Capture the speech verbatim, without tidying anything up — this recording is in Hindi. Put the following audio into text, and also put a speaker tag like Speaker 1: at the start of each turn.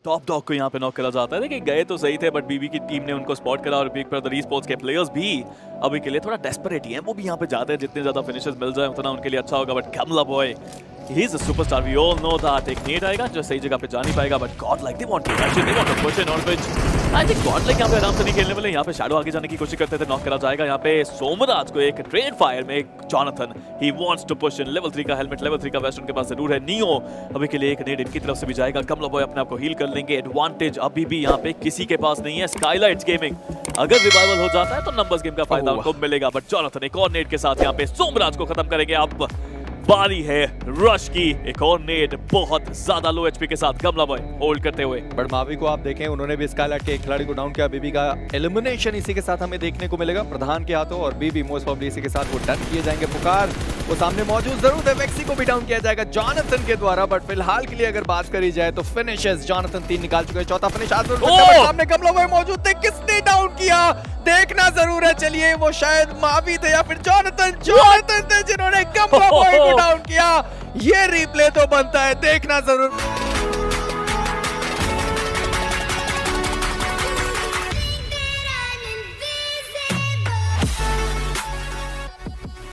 Speaker 1: टॉप डॉग को यहाँ पे नॉक करा जाता है। देखिए गए तो सही थे, बट बीबी की टीम ने उनको स्पॉट करा और बिग ब्रदर ई-स्पोर्ट्स के प्लेयर्स भी अभी के लिए थोड़ा डेस्परेट ही हैं। वो भी यहाँ पे जाते हैं, जितने ज्यादा फिनिशर्स मिल जाए उतना उनके लिए अच्छा होगा। But Gamla boy, he is a superstar, we all know that। एक नेट आएगा जो सही जगह पे जा नहीं पाएगा, but Godlike they want to actually they want to push in on which I think Godlike यहाँ पे आराम से नहीं खेलने वाले। यहाँ पे शैडो आगे जाने की कोशिश करते थे, नॉक करा जाएगा। यहाँ पे सोमराज को एक ट्रेड फायर में एक Jonathan, he wants to push in. Level three का हेलमेट, लेवल थ्री का वेस्ट उनके पास जरूर है। नियो अभी के लिए एक नेट इनकी तरफ से भी जाएगा। गमला बॉय अपने आप को हील कर लेंगे। एडवांटेज अभी भी यहाँ पे किसी के पास नहीं है। स्काईलाइट्स गेमिंग अगर रिवाइवल हो जाता है तो नंबर्स गेम का फायदा उनको मिलेगा, बट जॉनथन एक और नेट के साथ यहाँ पे सोमराज को खत्म करेंगे। अब बारी है रश की, एक और नेट बहुत ज्यादा लो एचपी के साथ गमला बॉय होल्ड करते हुए।
Speaker 2: बट मावी को आप देखें, उन्होंने भी स्काईलाइट के एक खिलाड़ी को डाउन किया। बीबी का एलिमिनेशन इसी के साथ हमें देखने को मिलेगा प्रधान के हाथों, और बीबी मोस्ट प्रॉब्ली इसी के साथ वो डन किए जाएंगे। पुकार वो सामने मौजूद जरूर है, वेक्सी को भी डाउन किया जाएगा जॉनथन के द्वारा। बट फिलहाल के लिए अगर बात करी जाए तो फिनिशेस जॉनथन तीन निकाल चुके हैं, चौथा फिनिश सामने गमला बॉय मौजूद थे। किसने डाउन किया देखना जरूर है। चलिए वो शायद मावी थे या फिर जॉनथन जॉनथन थे जिन्होंने गमला बॉय को डाउन किया। ये रिप्ले तो बनता है देखना जरूर।